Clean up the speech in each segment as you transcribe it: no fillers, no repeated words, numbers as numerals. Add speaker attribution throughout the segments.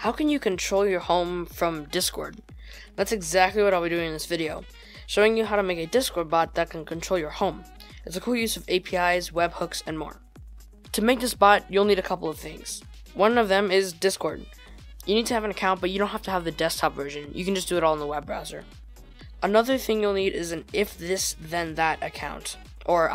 Speaker 1: How can you control your home from Discord? That's exactly what I'll be doing in this video, showing you how to make a Discord bot that can control your home. It's a cool use of APIs, webhooks, and more. To make this bot, you'll need a couple of things. One of them is Discord. You need to have an account, but you don't have to have the desktop version. You can just do it all in the web browser. Another thing you'll need is an if this then that account, or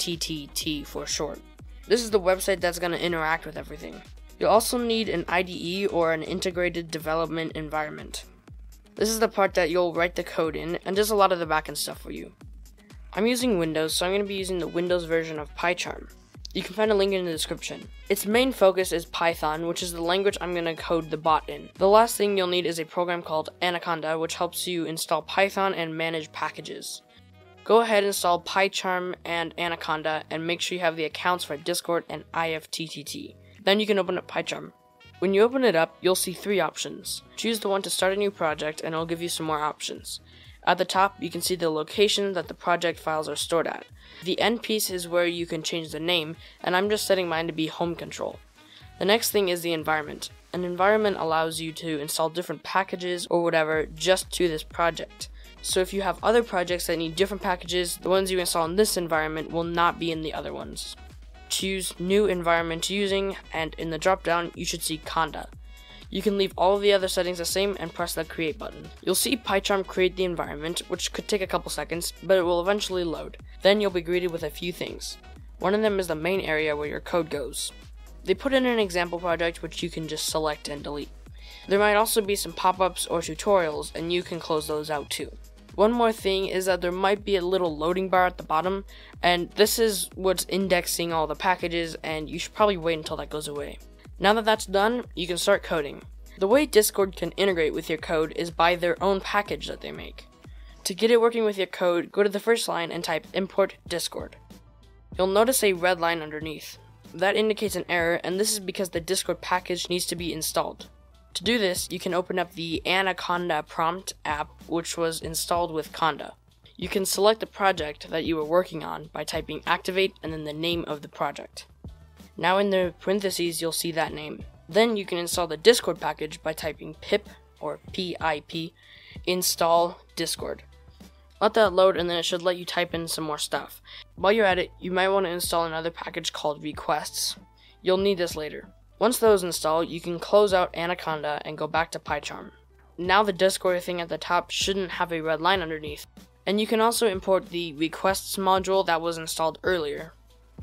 Speaker 1: IFTTT for short. This is the website that's going to interact with everything. You'll also need an IDE or an integrated development environment. This is the part that you'll write the code in and does a lot of the backend stuff for you. I'm using Windows, so I'm going to be using the Windows version of PyCharm. You can find a link in the description. Its main focus is Python, which is the language I'm going to code the bot in. The last thing you'll need is a program called Anaconda, which helps you install Python and manage packages. Go ahead and install PyCharm and Anaconda and make sure you have the accounts for Discord and IFTTT. Then you can open up PyCharm. When you open it up, you'll see 3 options. Choose the one to start a new project and it'll give you some more options. At the top, you can see the location that the project files are stored at. The end piece is where you can change the name, and I'm just setting mine to be home control. The next thing is the environment. An environment allows you to install different packages or whatever just to this project. So if you have other projects that need different packages, the ones you install in this environment will not be in the other ones. Choose new environment using, and in the drop-down, you should see Conda. You can leave all of the other settings the same and press the create button. You'll see PyCharm create the environment, which could take a couple seconds, but it will eventually load. Then you'll be greeted with a few things. One of them is the main area where your code goes. They put in an example project which you can just select and delete. There might also be some pop-ups or tutorials, and you can close those out too. One more thing is that there might be a little loading bar at the bottom, and this is what's indexing all the packages, and you should probably wait until that goes away. Now that that's done, you can start coding. The way Discord can integrate with your code is by their own package that they make. To get it working with your code, go to the first line and type import Discord. You'll notice a red line underneath. That indicates an error, and this is because the Discord package needs to be installed. To do this, you can open up the Anaconda prompt app, which was installed with Conda. You can select the project that you were working on by typing activate and then the name of the project. Now in the parentheses, you'll see that name. Then you can install the Discord package by typing pip, or pip, install Discord. Let that load and then it should let you type in some more stuff. While you're at it, you might want to install another package called requests. You'll need this later. Once those install, you can close out Anaconda and go back to PyCharm. Now the Discord thing at the top shouldn't have a red line underneath. And you can also import the requests module that was installed earlier.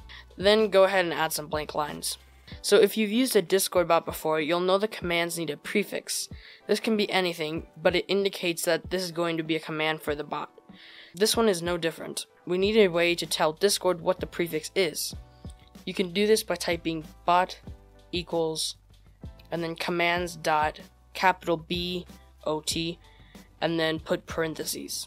Speaker 1: Then go ahead and add some blank lines. So if you've used a Discord bot before, you'll know the commands need a prefix. This can be anything, but it indicates that this is going to be a command for the bot. This one is no different. We need a way to tell Discord what the prefix is. You can do this by typing bot equals and then commands dot capital B O T and then put parentheses.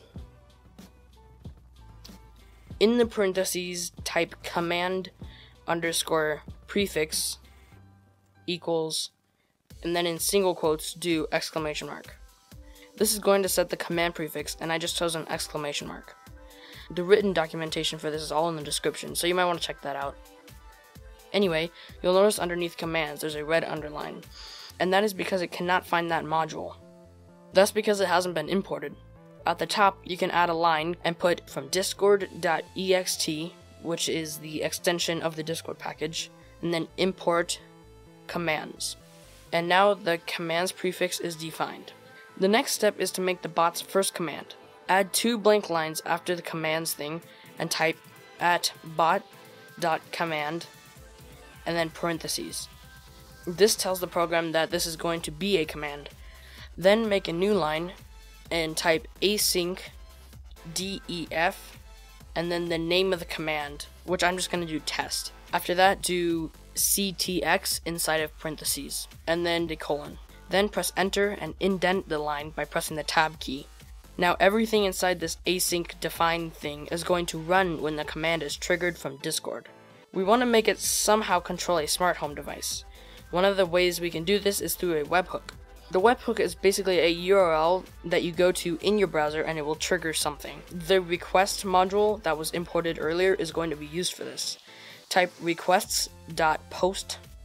Speaker 1: In the parentheses, type command underscore prefix equals and then in single quotes do exclamation mark. This is going to set the command prefix, and I just chose an exclamation mark. The written documentation for this is all in the description, so you might want to check that out. Anyway, you'll notice underneath commands there's a red underline, and that is because it cannot find that module. That's because it hasn't been imported. At the top, you can add a line and put from discord.ext, which is the extension of the Discord package, and then import commands. And now the commands prefix is defined. The next step is to make the bot's first command. Add 2 blank lines after the commands thing and type at bot.command and then parentheses. This tells the program that this is going to be a command. Then make a new line and type async def and then the name of the command, which I'm just going to do test. After that, do ctx inside of parentheses and then the colon. Then press enter and indent the line by pressing the tab key. Now everything inside this async define thing is going to run when the command is triggered from Discord. We want to make it somehow control a smart home device. One of the ways we can do this is through a webhook. The webhook is basically a URL that you go to in your browser and it will trigger something. The request module that was imported earlier is going to be used for this. Type requests.post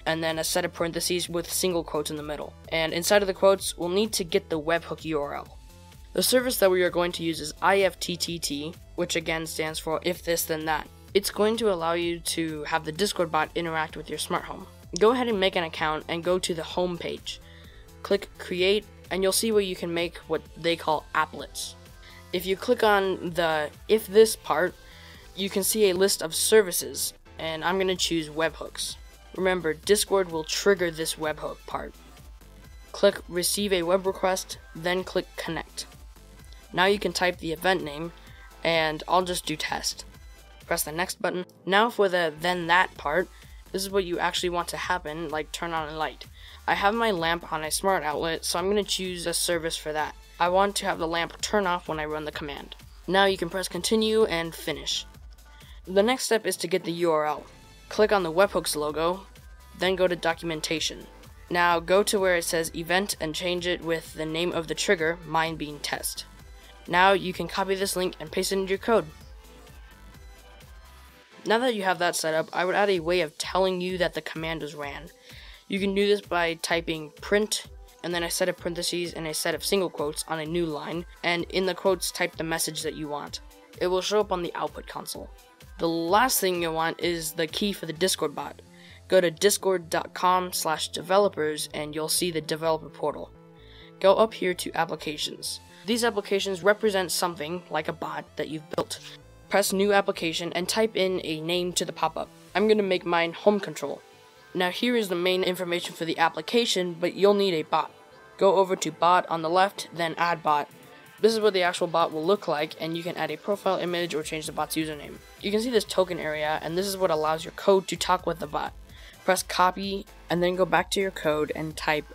Speaker 1: and then a set of parentheses with single quotes in the middle. And inside of the quotes, we'll need to get the webhook URL. The service that we are going to use is IFTTT, which again stands for if this then that. It's going to allow you to have the Discord bot interact with your smart home. Go ahead and make an account and go to the home page. Click create and you'll see where you can make what they call applets. If you click on the if this part, you can see a list of services, and I'm going to choose webhooks. Remember, Discord will trigger this webhook part. Click receive a web request, then click connect. Now you can type the event name, and I'll just do test. Press the next button. Now for the then that part, this is what you actually want to happen, like turn on a light. I have my lamp on a smart outlet, so I'm going to choose a service for that. I want to have the lamp turn off when I run the command. Now you can press continue and finish. The next step is to get the URL. Click on the webhooks logo, then go to documentation. Now go to where it says event and change it with the name of the trigger, mine being test. Now you can copy this link and paste it into your code. Now that you have that set up, I would add a way of telling you that the command was ran. You can do this by typing print and then a set of parentheses and a set of single quotes on a new line, and in the quotes type the message that you want. It will show up on the output console. The last thing you'll want is the key for the Discord bot. Go to discord.com/developers and you'll see the developer portal. Go up here to applications. These applications represent something like a bot that you've built. Press new application and type in a name to the pop-up. I'm going to make mine home control. Now here is the main information for the application, but you'll need a bot. Go over to bot on the left, then add bot. This is what the actual bot will look like, and you can add a profile image or change the bot's username. You can see this token area, and this is what allows your code to talk with the bot. Press copy, and then go back to your code and type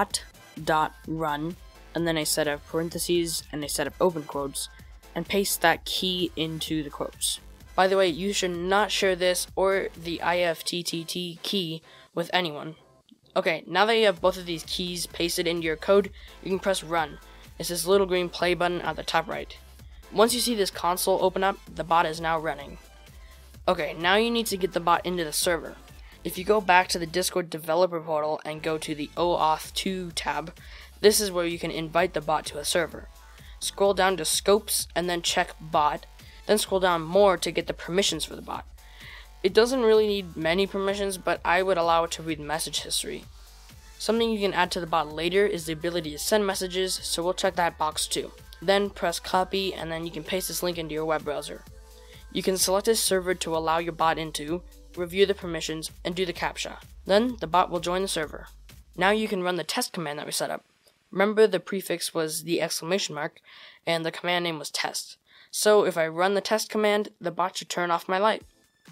Speaker 1: bot.run, and then a set of parentheses and a set of open quotes, and paste that key into the quotes. By the way, you should not share this or the IFTTT key with anyone. Okay, now that you have both of these keys pasted into your code, you can press run. It's this little green play button at the top right. Once you see this console open up, the bot is now running. Okay, now you need to get the bot into the server. If you go back to the Discord developer portal and go to the OAuth 2 tab, this is where you can invite the bot to a server. Scroll down to scopes and then check bot, then scroll down more to get the permissions for the bot. It doesn't really need many permissions, but I would allow it to read message history. Something you can add to the bot later is the ability to send messages, so we'll check that box too. Then press copy and then you can paste this link into your web browser. You can select a server to allow your bot into, review the permissions, and do the CAPTCHA. Then the bot will join the server. Now you can run the test command that we set up. Remember the prefix was the exclamation mark and the command name was test. So if I run the test command, the bot should turn off my light.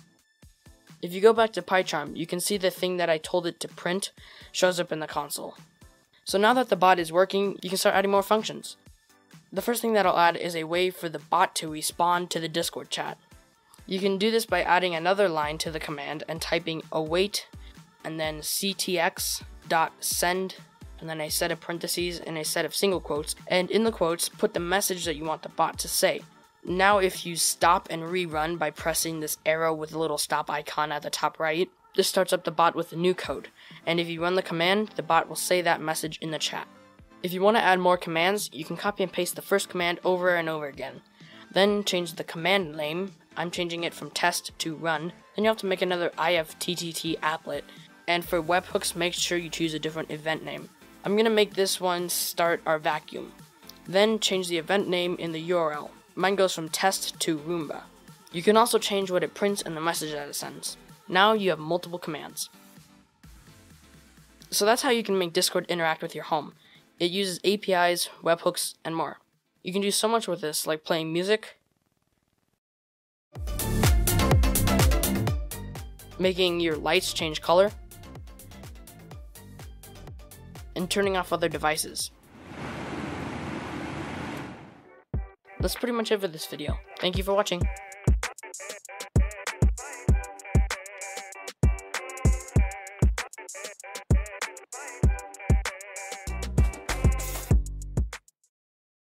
Speaker 1: If you go back to PyCharm, you can see the thing that I told it to print shows up in the console. So now that the bot is working, you can start adding more functions. The first thing that I'll add is a way for the bot to respond to the Discord chat. You can do this by adding another line to the command and typing await and then ctx.send and then a set of parentheses and a set of single quotes, and in the quotes put the message that you want the bot to say. Now if you stop and rerun by pressing this arrow with the little stop icon at the top right, this starts up the bot with the new code, and if you run the command, the bot will say that message in the chat. If you want to add more commands, you can copy and paste the first command over and over again. Then change the command name. I'm changing it from test to run. Then you have to make another IFTTT applet, and for webhooks, make sure you choose a different event name. I'm going to make this one start our vacuum. Then change the event name in the URL. Mine goes from test to Roomba. You can also change what it prints and the message that it sends. Now you have multiple commands. So that's how you can make Discord interact with your home. It uses APIs, webhooks, and more. You can do so much with this, like playing music, making your lights change color, and turning off other devices. That's pretty much it for this video. Thank you for watching.